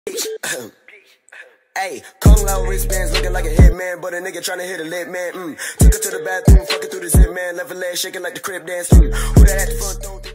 Hey, Kung Lao wristbands looking like a hitman, but a nigga tryna hit a lit man. Took her to the bathroom, fucking through the zip man, left her leg shaking like the crib dance. Who that at the front door?